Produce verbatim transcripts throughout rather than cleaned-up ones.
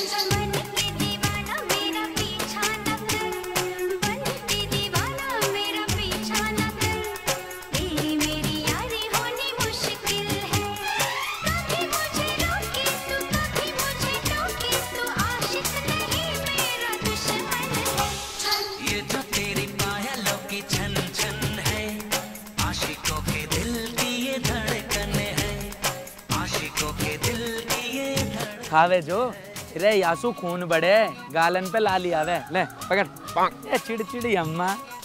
खावे जो रे यासु खून बढ़े गालन पे लाली आवे ले पकड़ ये चिड़चिड़ी अम्मा।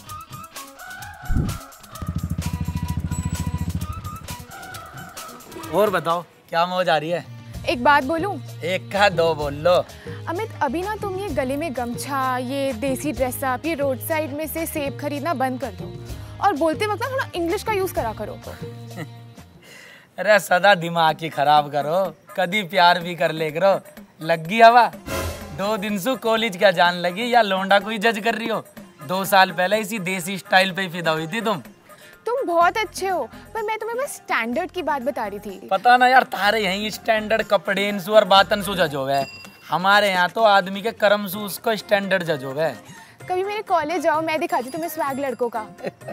और बताओ क्या मौज आ रही है? एक बात बोलूं? एक का दो बोल लो। अमित अभी ना तुम ये गले में गमछा, ये देसी ड्रेसअप, ये रोड साइड में से सेब खरीदना बंद कर दो और बोलते वक्त ना थोड़ा इंग्लिश का यूज करा करो। अरे सदा दिमाग की खराब करो, कभी प्यार भी कर ले करो। लगी हवा दो दिन से कॉलेज क्या जान लगी या लोंडा कोई जज कर रही हो? दो साल पहले इसी देसी स्टाइल पे फिदा हुई थी तुम। तुम बहुत अच्छे हो पर मैं तुम्हें बस स्टैंडर्ड की बात बता रही थी। पता ना यार तारे यहीं स्टैंडर्ड कपड़े इंसु और बातन सु जज होवे, हमारे यहाँ तो आदमी के कर्म सु उसको स्टैंडर्ड जज होवे। कभी मेरे कॉलेज जाओ, मैं दिखाती तुम्हें स्वैग लड़कों का।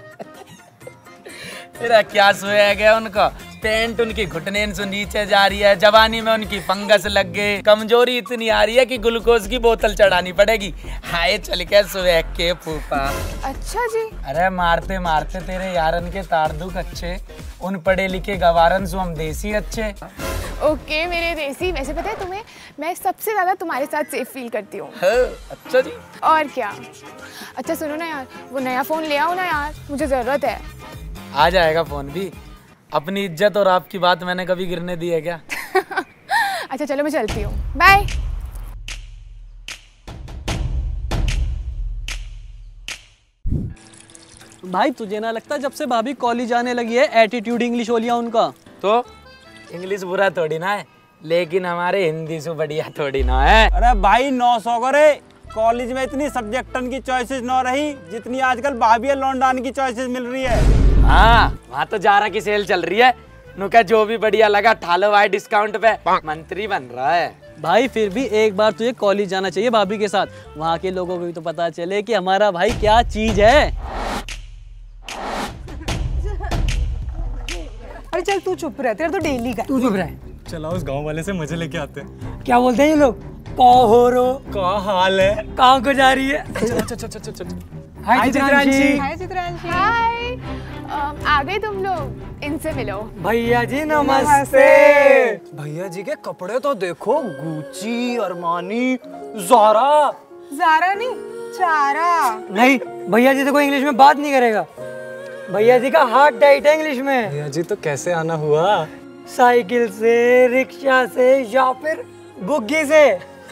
तेरा क्या स्वैग है उनका? पैंट उनकी घुटने से नीचे जा रही है, जवानी में उनकी फंगस लग गए, कमजोरी इतनी आ रही है कि ग्लूकोज की बोतल चढ़ानी पड़ेगी। हाय चल के स्वैग के फूफा। अच्छा जी। अरे मारते मारते तेरे यारन के तार दुख अच्छे, उन पढ़े लिखे गवारन से हम देसी अच्छे। ओके मेरे देसी, वैसे पता है तुम्हें मैं सबसे ज्यादा तुम्हारे साथ सेफ फील करती हूँ। अच्छा जी। और क्या। अच्छा सुनो ना यार, वो नया फोन ले आओ ना यार, मुझे जरूरत है। आ जाएगा फोन भी। अपनी इज्जत और आपकी बात मैंने कभी गिरने दी है क्या? अच्छा चलो मैं चलती हूँ, बाय। भाई तुझे ना लगता जब से भाभी कॉलेज आने लगी है एटीट्यूड इंग्लिश हो लिया उनका? तो इंग्लिश बुरा थोड़ी ना है, लेकिन हमारे हिंदी से बढ़िया थोड़ी ना है। अरे भाई नौ सौ करे, कॉलेज में इतनी सब्जेक्टन की चॉइसेस न रही जितनी आजकल भाभी और लौंडान की चॉइसेस मिल रही है। हाँ वहाँ तो जारा की सेल चल रही है, नुका जो भी बढ़िया लगा ठालो भाई डिस्काउंट पे, मंत्री बन रहा है। भाई फिर भी एक बार तुझे कॉलेज जाना चाहिए भाभी के साथ, वहाँ के लोगों को भी तो पता चले कि हमारा भाई क्या चीज है। अरे चल तू चुप रह, तेरा तो डेली का। तू चुप रह। चला उस गांव वाले से मजे लेके आते हैं। क्या बोलते हैं ये लोग? का हो रो, का हाल है, कहाँ को जा रही है? अच्छा अच्छा अच्छा अच्छा। हाय चित्रांशी। हाय चित्रांशी। हाय, आ गए तुम लोग, इनसे मिलो। भैया जी नमस्ते। भैया जी के कपड़े तो देखो, गुची, अरमानी, ज़ारा। ज़ारा नहीं, चारा। नहीं भैया जी तो कोई इंग्लिश में बात नहीं करेगा, भैया जी का हार्ट टाइट है इंग्लिश में। भैया जी तो कैसे आना हुआ? साइकिल से, रिक्शा से या फिर बुग्गी से।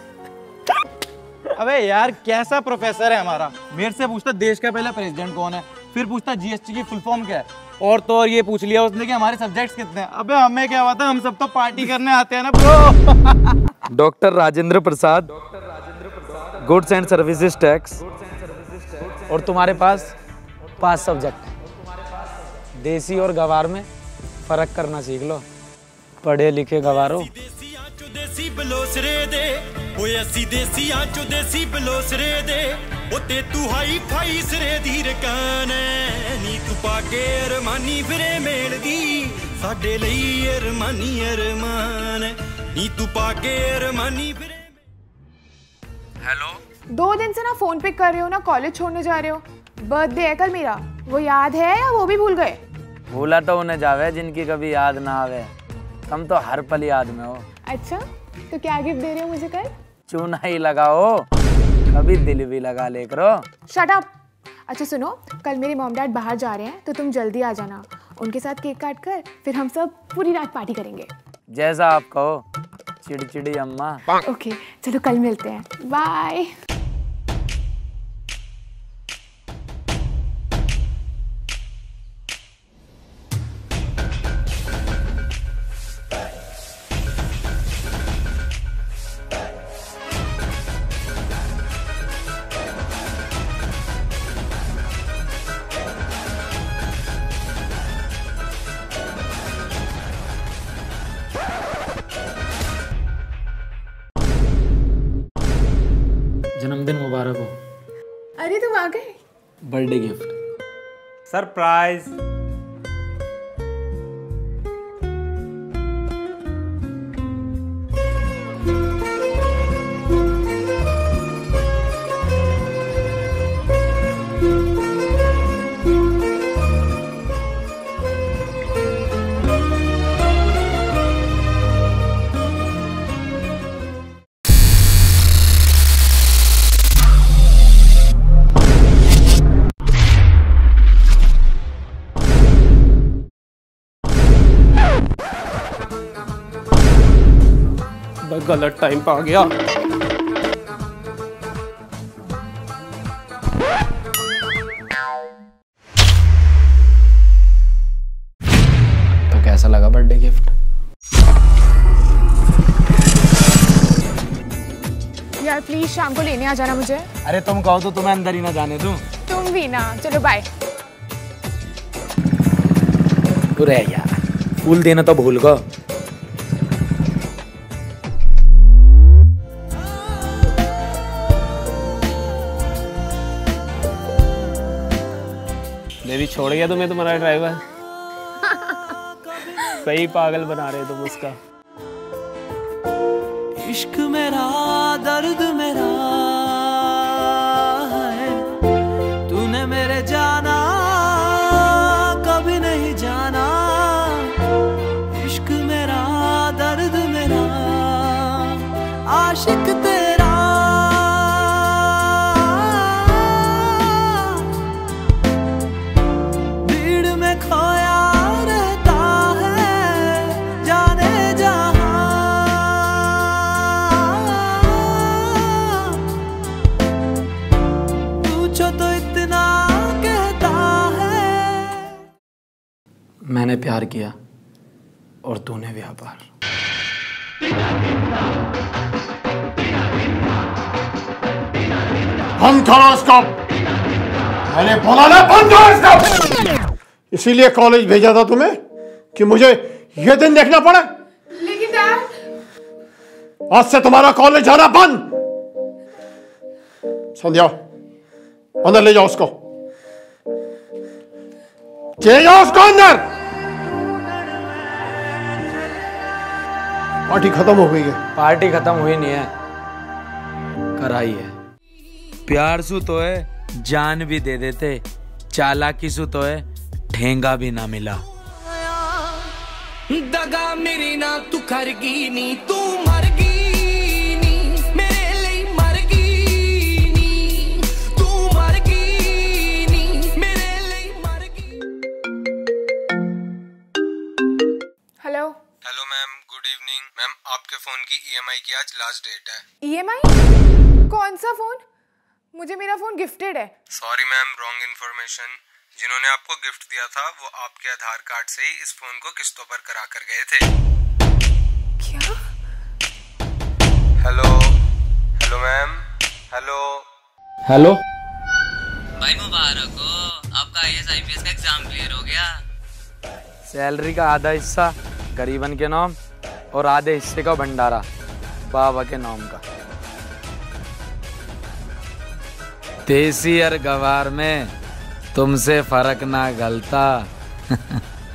अबे यार कैसा प्रोफेसर है हमारा, मेरे से पूछता देश का पहला प्रेसिडेंट कौन है, फिर पूछता जीएसटी की फुल फॉर्म क्या है, और तो और ये पूछ लिया उसने कि हमारे सब्जेक्ट्स कितने हैं। अबे हमें क्या पता, हम सब तो पार्टी करने आते हैं ना bro. Doctor Rajendra Prasad, goods and services tax, और तुम्हारे पास पांच सब्जेक्ट है। देसी और गवार में फर्क करना सीख लो, पढ़े लिखे गवारो। देसी बलोसरे दे ओए अस्सी देसी आंचो देसी बलोसरे दे ओते तू हाई फाई सरे दी रकान नी तू पाके अरमानी फिरे मेल दी साडे लई अरमानी अरमान नी तू पाके अरमानी फिरे। हेलो, दो दिन से ना फोन पिक कर रहे हो ना कॉलेज छोड़ने जा रहे हो। बर्थडे है कल मेरा, वो याद है या वो भी भूल गए? भूला तो उन्हें जावे जिनकी कभी याद ना आवे, तुम तो हर पल याद में हो। अच्छा तो क्या गिफ्ट दे रहे हो मुझे कल? चूना ही लगाओ, कभी दिल भी लगा ले करो। Shut up. अच्छा सुनो, कल मेरे मॉम डैड बाहर जा रहे हैं तो तुम जल्दी आ जाना, उनके साथ केक काट कर फिर हम सब पूरी रात पार्टी करेंगे। जैसा आप कहो चिड़चिड़ी अम्मा। ओके चलो कल मिलते हैं, बाय। जन्मदिन मुबारक हो। अरे तुम आ गए। Birthday gift. सरप्राइज। गलत टाइम पे आ गया। तो कैसा लगा बर्थडे गिफ्ट? यार प्लीज शाम को लेने आ जाना मुझे। अरे तुम कहो तो तुम्हें अंदर ही ना जाने दूं। तुम भी ना। चलो बाय। अरे यार फूल देना तो भूल गो। बेबी छोड़ गया तुम्हें तुम्हारा ड्राइवर। सही पागल बना रहे तुम उसका। इश्क मेरा दर्द मेरा है, तूने मेरे जाना कभी नहीं जाना। इश्क मेरा दर्द मेरा आशिक तेरा। भीड़ में खोया रहता है जाने जहां। पूछो तो इतना कहता है। मैंने प्यार किया और तूने व्यापार। बंद करो इसको। मैंने बोला ना बंद करो इसको। इसीलिए कॉलेज भेजा था तुम्हें कि मुझे ये दिन देखना पड़े। लेकिन डैड। आज से तुम्हारा कॉलेज जाना बंद। संध्या अंदर ले जाओ उसको। ले जाओ उसको अंदर। पार्टी खत्म हो गई है। पार्टी खत्म हुई नहीं है, कराई है। प्यार सु तो है जान भी दे देते, चालाकी सु तो है ठेंगा भी ना मिला। दगा मेरी ना तू करगी नी, तू मरगी नी मेरे लिए मरगी नी। तू मरगी नी मेरे लिए मरगी। Hello. Hello ma'am, good evening. Ma'am आपके फोन की ईएमआई की आज लास्ट डेट है। ईएमआई? कौन सा फोन? मुझे मेरा फोन गिफ्टेड है। Sorry ma'am, wrong information. जिन्होंने आपको गिफ्ट दिया था वो आपके आधार कार्ड से ही इस फोन को किस्तों पर करा कर गए थे। क्या? Hello hello ma'am, hello hello. भाई मुबारक हो, आपका आईएएस आईपीएस का एग्जाम क्लियर हो गया। सैलरी का आधा हिस्सा गरीबन के नाम और आधे हिस्से का भंडारा बाबा के नाम का। देसी और गवार में तुमसे फर्क ना गलता।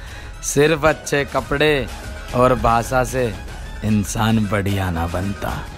सिर्फ अच्छे कपड़े और भाषा से इंसान बढ़िया ना बनता।